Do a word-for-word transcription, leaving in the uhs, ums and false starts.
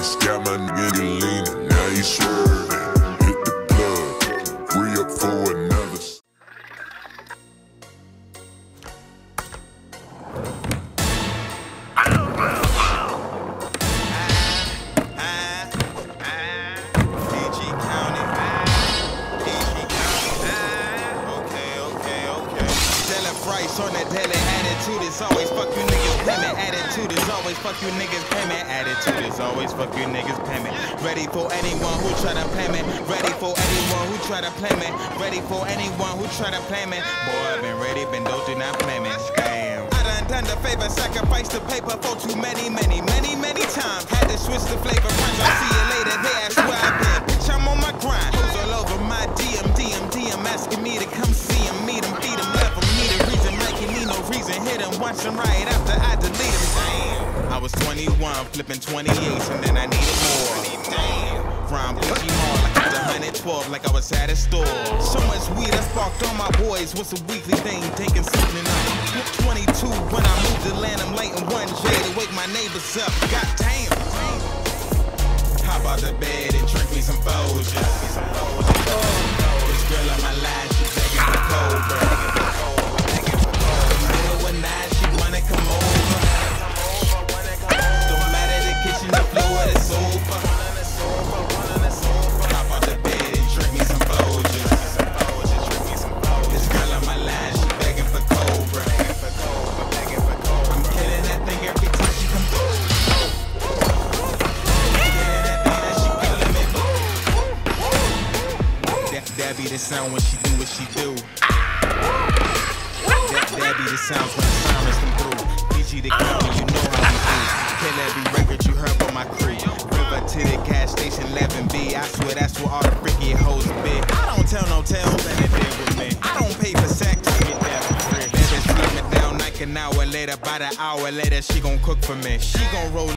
ice, got my nigga leaning, now he swerving. Hit the plug, re up for another. Price on that daily attitude is always fuck you niggas payment. Attitude is always fuck you niggas payment. Attitude is always fuck you niggas payment. Ready for anyone who try to play me. Ready for anyone who try to play me. Ready for anyone who try to play me. Boy, I've been ready, been dope, do not play me. Damn. I done done the favor, sacrifice the paper for too many, many, many, many times. Had to switch the flavor. Friends, I'll see you later. They ask where I've been. Bitch, I'm on my grind. Hoes all over my D M, D M, D M asking me to come see him, meet him, feed him, love him. Need no reason, hit him, watch him right after I delete him. Damn. I was twenty-one, flipping twenty-eights, and then I needed more. Damn. From P G Mall, like I was one hundred twelve, like I was at a store. So much weed, I sparked all my boys. What's a weekly thing? Taking something up. twenty-two, when I moved to land, I'm lighting one J to wake my neighbors up. God damn. Hop out the bed and drink me some Folgers. This girl on my line, she begging for cold, bro. That be the sound when she do what she do. That, that be the sounds when the sirens come through. P G the county, you know how we do. Kill every record you heard from my crew. River to the gas station, eleven B. I swear that's where all the freaky hoes be. I don't tell no tales that they did with me. I don't pay for sex to get that for free. Baby, slim it down like an hour later. About an hour later, she gon' cook for me. She gon' roll.